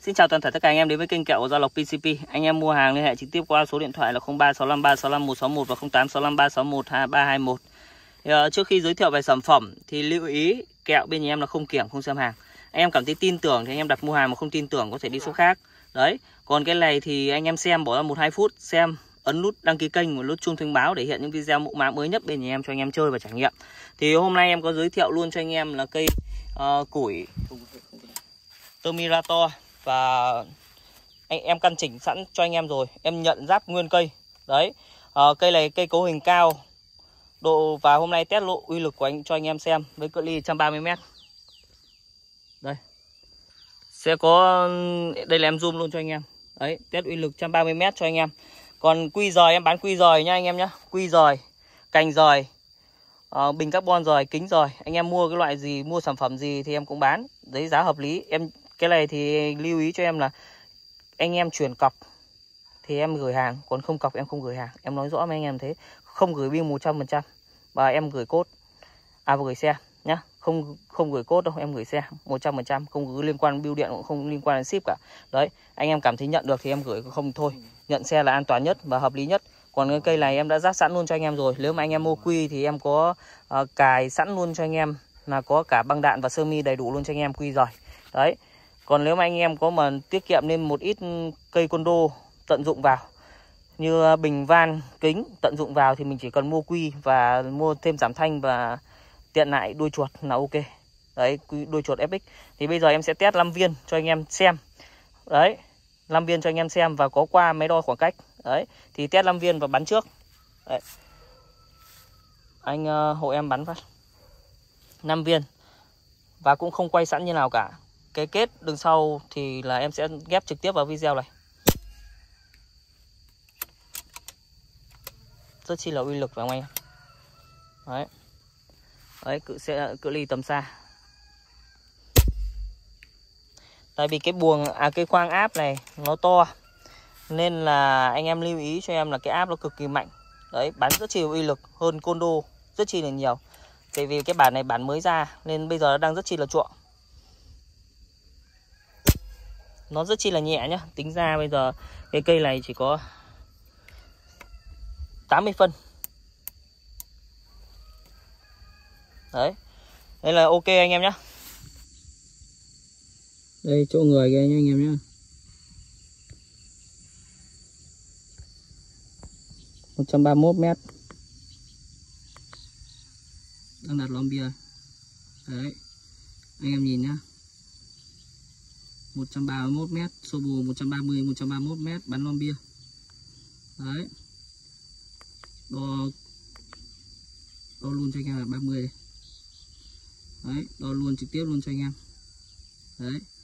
Xin chào toàn thể tất cả anh em đến với kênh kẹo của Gia Lộc PCP. Anh em mua hàng liên hệ trực tiếp qua số điện thoại là 0365365161 và 0865361321. Trước khi giới thiệu về sản phẩm thì lưu ý kẹo bên nhà em là không kiểm, không xem hàng. Anh em cảm thấy tin tưởng thì anh em đặt mua hàng, mà không tin tưởng có thể đi số khác. Đấy, còn cái này thì anh em xem bỏ ra 1-2 phút xem, ấn nút đăng ký kênh và nút chuông thông báo để hiện những video mẫu mã mới nhất bên nhà em cho anh em chơi và trải nghiệm. Thì hôm nay em có giới thiệu luôn cho anh em là cây củi Terminator, và em căn chỉnh sẵn cho anh em rồi, em nhận giáp nguyên cây. Đấy, cây này cây cấu hình cao độ, và hôm nay test lộ uy lực của cho anh em xem với cự ly 130m. Đây sẽ có, đây là em zoom luôn cho anh em. Đấy, test uy lực 130m cho anh em. Còn quy rời em bán quy rời nha anh em nhé, quy rời, cành rời, bình carbon rời, kính rời. Anh em mua cái loại gì, mua sản phẩm gì thì em cũng bán đấy, giá hợp lý. Cái này thì lưu ý cho em là anh em chuyển cọc thì em gửi hàng, còn không cọc em không gửi hàng. Em nói rõ với anh em thế, không gửi bill 100%, và em gửi cốt, gửi xe nhá, không gửi cốt đâu, em gửi xe 100%, không cứ liên quan bill điện, cũng không liên quan đến ship cả. Đấy, anh em cảm thấy nhận được thì em gửi, không thôi. Nhận xe là an toàn nhất và hợp lý nhất. Còn cái cây này em đã ráp sẵn luôn cho anh em rồi. Nếu mà anh em mua quy thì em có cài sẵn luôn cho anh em, là có cả băng đạn và sơ mi đầy đủ luôn cho anh em quy rồi. Đấy. Còn nếu mà anh em có mà tiết kiệm nên một ít cây condo tận dụng vào, như bình van, kính tận dụng vào, thì mình chỉ cần mua quy và mua thêm giảm thanh và tiện lại đuôi chuột là ok. Đấy, đuôi chuột FX. Thì bây giờ em sẽ test 5 viên cho anh em xem. Đấy, 5 viên cho anh em xem và có qua máy đo khoảng cách. Đấy, thì test 5 viên và bắn trước. Đấy. Anh hộ em bắn phát 5 viên và cũng không quay sẵn như nào cả. Cái kết đằng sau thì là em sẽ ghép trực tiếp vào video này. Rất chi là uy lực phải không anh em? Đấy. Đấy, cự ly tầm xa. Tại vì cái buồng cái khoang áp này nó to, nên là anh em lưu ý cho em là cái áp nó cực kỳ mạnh. Đấy, bắn rất chi là uy lực hơn condo rất chi là nhiều. Tại vì cái bản này bản mới ra nên bây giờ nó đang rất chi là chuộng. Nó rất chi là nhẹ nhá. Tính ra bây giờ cái cây này chỉ có 80 phân. Đấy. Đây là ok anh em nhá. Đây chỗ người kia nha anh em nhá. Một 131m. Đang đặt lon bia. Đấy. Anh em nhìn nhá. 131m, xô bồ 130, 131m, bắn lon bia. Đấy. Đo luôn cho anh em là 30 đây. Đấy, đo luôn trực tiếp luôn cho anh em. Đấy.